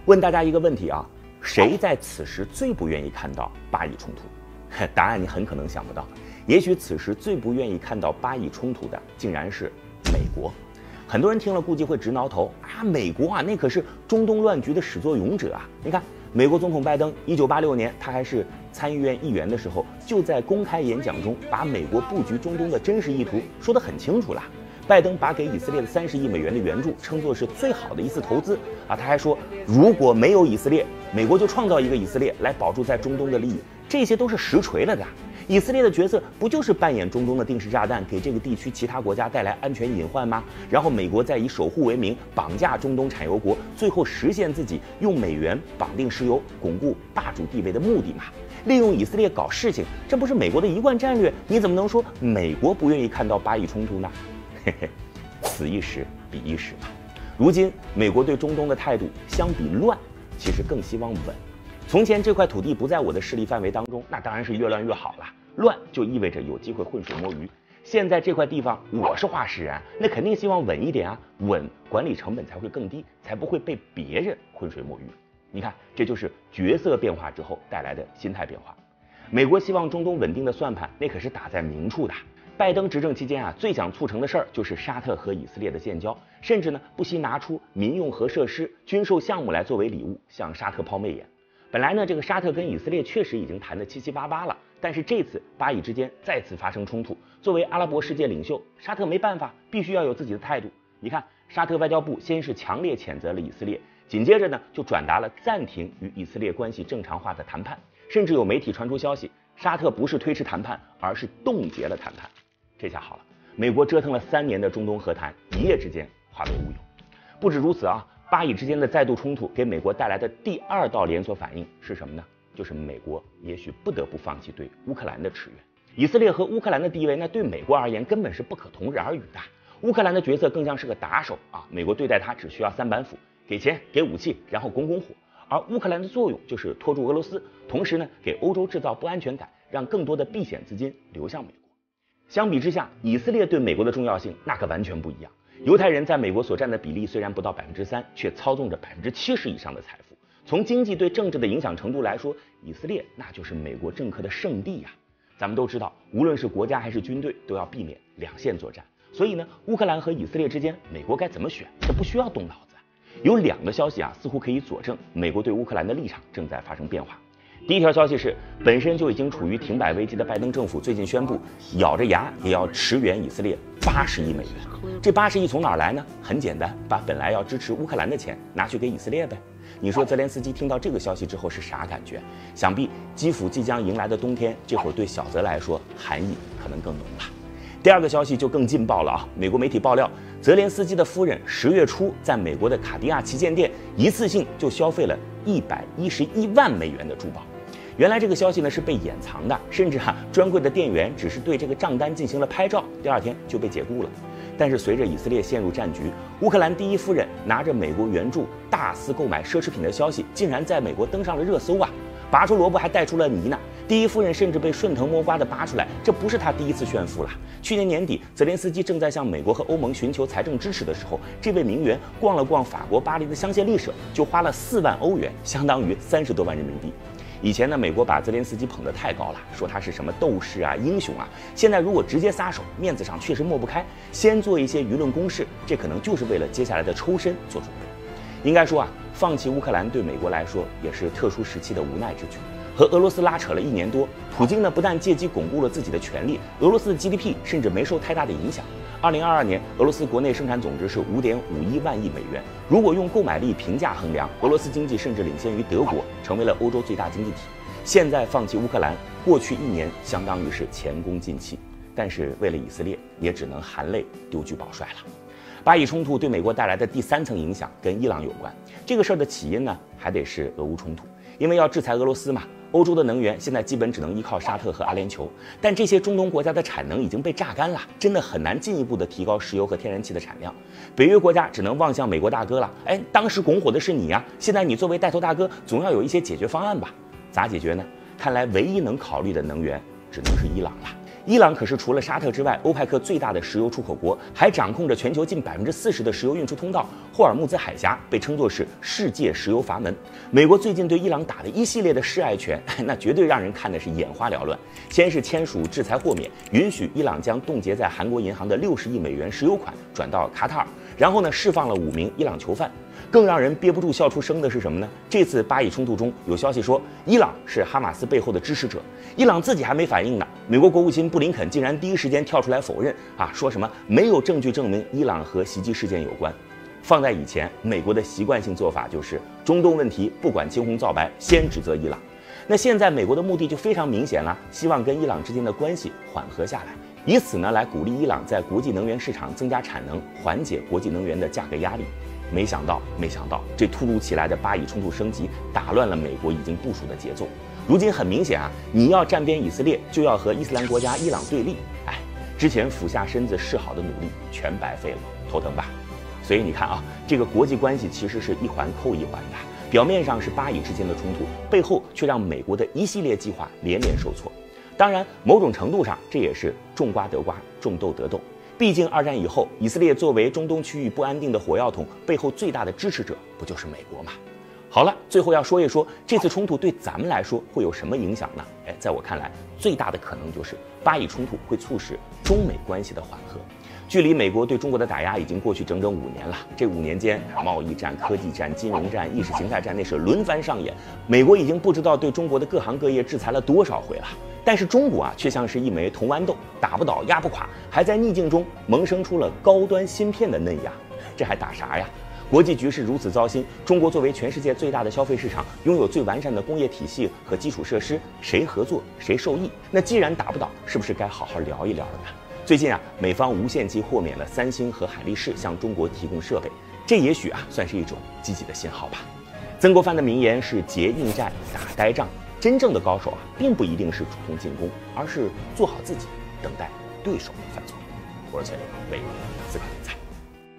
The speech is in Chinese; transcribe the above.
问大家一个问题啊，谁在此时最不愿意看到巴以冲突？答案你很可能想不到，也许此时最不愿意看到巴以冲突的，竟然是美国。很多人听了估计会直挠头啊，美国啊，那可是中东乱局的始作俑者啊！你看，美国总统拜登，1986年他还是参议院议员的时候，就在公开演讲中把美国布局中东的真实意图说得很清楚了。拜登把给以色列的30亿美元的援助称作是最好的一次投资啊，他还说，如果没有以色列，美国就创造一个以色列来保住在中东的利益，这些都是实锤了的。以色列的角色不就是扮演中东的定时炸弹，给这个地区其他国家带来安全隐患吗？然后美国再以守护为名绑架中东产油国，最后实现自己用美元绑定石油，巩固霸主地位的目的嘛？利用以色列搞事情，这不是美国的一贯战略？你怎么能说美国不愿意看到巴以冲突呢？嘿嘿，此一时彼一时嘛。如今美国对中东的态度相比乱，其实更希望稳。从前这块土地不在我的势力范围当中，那当然是越乱越好了。乱就意味着有机会浑水摸鱼。现在这块地方我是话事人，那肯定希望稳一点啊，稳管理成本才会更低，才不会被别人浑水摸鱼。你看，这就是角色变化之后带来的心态变化。美国希望中东稳定的算盘，那可是打在明处的。拜登执政期间啊，最想促成的事儿就是沙特和以色列的建交，甚至呢不惜拿出民用核设施、军售项目来作为礼物向沙特抛媚眼。本来呢，这个沙特跟以色列确实已经谈得七七八八了，但是这次巴以之间再次发生冲突，作为阿拉伯世界领袖，沙特没办法，必须要有自己的态度。你看，沙特外交部先是强烈谴责了以色列，紧接着呢就转达了暂停与以色列关系正常化的谈判，甚至有媒体传出消息，沙特不是推迟谈判，而是冻结了谈判。这下好了，美国折腾了3年的中东和谈，一夜之间化为乌有。不止如此啊，巴以之间的再度冲突给美国带来的第2道连锁反应是什么呢？就是美国也许不得不放弃对乌克兰的驰援。以色列和乌克兰的地位，那对美国而言根本是不可同日而语的。乌克兰的角色更像是个打手啊，美国对待他只需要3板斧，给钱给武器，然后拱火。而乌克兰的作用就是拖住俄罗斯，同时呢给欧洲制造不安全感，让更多的避险资金流向美国。相比之下，以色列对美国的重要性那可完全不一样。犹太人在美国所占的比例虽然不到3%，却操纵着70%以上的财富。从经济对政治的影响程度来说，以色列那就是美国政客的圣地呀。咱们都知道，无论是国家还是军队，都要避免两线作战。所以呢，乌克兰和以色列之间，美国该怎么选？这不需要动脑子。有2个消息啊，似乎可以佐证美国对乌克兰的立场正在发生变化。第一条消息是，本身就已经处于停摆危机的拜登政府最近宣布，咬着牙也要驰援以色列80亿美元。这80亿从哪儿来呢？很简单，把本来要支持乌克兰的钱拿去给以色列呗。你说泽连斯基听到这个消息之后是啥感觉？想必基辅即将迎来的冬天，这会儿对小泽来说寒意可能更浓了。第2个消息就更劲爆了啊！美国媒体爆料，泽连斯基的夫人10月初在美国的卡地亚旗舰店一次性就消费了111万美元的珠宝。原来这个消息呢是被掩藏的，甚至专柜的店员只是对这个账单进行了拍照，第2天就被解雇了。但是随着以色列陷入战局，乌克兰第一夫人拿着美国援助大肆购买奢侈品的消息，竟然在美国登上了热搜啊！拔出萝卜还带出了泥呢。第一夫人甚至被顺藤摸瓜的扒出来，这不是她第一次炫富了。去年年底，泽连斯基正在向美国和欧盟寻求财政支持的时候，这位名媛逛了逛法国巴黎的香榭丽舍，就花了4万欧元，相当于30多万人民币。以前呢，美国把泽连斯基捧得太高了，说他是什么斗士啊、英雄啊。现在如果直接撒手，面子上确实抹不开，先做一些舆论攻势，这可能就是为了接下来的抽身做准备。应该说啊，放弃乌克兰对美国来说也是特殊时期的无奈之举。和俄罗斯拉扯了1年多，普京呢不但借机巩固了自己的权力，俄罗斯的 GDP 甚至没受太大的影响。2022年，俄罗斯国内生产总值是5.51万亿美元。如果用购买力评价衡量，俄罗斯经济甚至领先于德国，成为了欧洲最大经济体。现在放弃乌克兰，过去1年相当于是前功尽弃。但是为了以色列，也只能含泪丢车保帅了。巴以冲突对美国带来的第3层影响跟伊朗有关。这个事儿的起因呢，还得是俄乌冲突，因为要制裁俄罗斯嘛。欧洲的能源现在基本只能依靠沙特和阿联酋，但这些中东国家的产能已经被榨干了，真的很难进一步的提高石油和天然气的产量。北约国家只能望向美国大哥了。当时拱火的是你呀，现在你作为带头大哥，总要有一些解决方案吧？咋解决呢？看来唯一能考虑的能源只能是伊朗了。 伊朗可是除了沙特之外，欧派克最大的石油出口国，还掌控着全球近40%的石油运输通道。霍尔木兹海峡被称作是世界石油阀门。美国最近对伊朗打的一系列的示爱拳，那绝对让人看的是眼花缭乱。先是签署制裁豁免，允许伊朗将冻结在韩国银行的60亿美元石油款转到卡塔尔，然后呢释放了5名伊朗囚犯。更让人憋不住笑出声的是什么呢？这次巴以冲突中有消息说，伊朗是哈马斯背后的支持者，伊朗自己还没反应呢，美国国务卿布林肯竟然第一时间跳出来否认说什么没有证据证明伊朗和袭击事件有关。放在以前，美国的习惯性做法就是中东问题不管青红皂白，先指责伊朗。那现在美国的目的就非常明显了，希望跟伊朗之间的关系缓和下来，以此呢来鼓励伊朗在国际能源市场增加产能，缓解国际能源的价格压力。没想到，这突如其来的巴以冲突升级，打乱了美国已经部署的节奏。如今很明显你要站边以色列，就要和伊斯兰国家伊朗对立。之前俯下身子示好的努力全白费了，头疼吧？所以你看这个国际关系其实是一环扣一环的，表面上是巴以之间的冲突，背后却让美国的一系列计划连连受挫。当然，某种程度上这也是种瓜得瓜，种豆得豆。毕竟二战以后，以色列作为中东区域不安定的火药桶，背后最大的支持者不就是美国吗？好了，最后要说一说这次冲突对咱们来说会有什么影响呢？在我看来，最大的可能就是巴以冲突会促使中美关系的缓和。距离美国对中国的打压已经过去整整5年了，这5年间，贸易战、科技战、金融战、意识形态战那是轮番上演，美国已经不知道对中国的各行各业制裁了多少回了。但是中国却像是一枚铜豌豆，打不倒压不垮，还在逆境中萌生出了高端芯片的嫩芽，这还打啥呀？国际局势如此糟心，中国作为全世界最大的消费市场，拥有最完善的工业体系和基础设施，谁合作谁受益？那既然打不倒，是不是该好好聊一聊了呢？最近美方无限期豁免了三星和海力士向中国提供设备，这也许算是一种积极的信号吧。曾国藩的名言是结硬战，打呆仗。真正的高手并不一定是主动进攻，而是做好自己，等待对手的犯错。我是崔磊，为思考理财。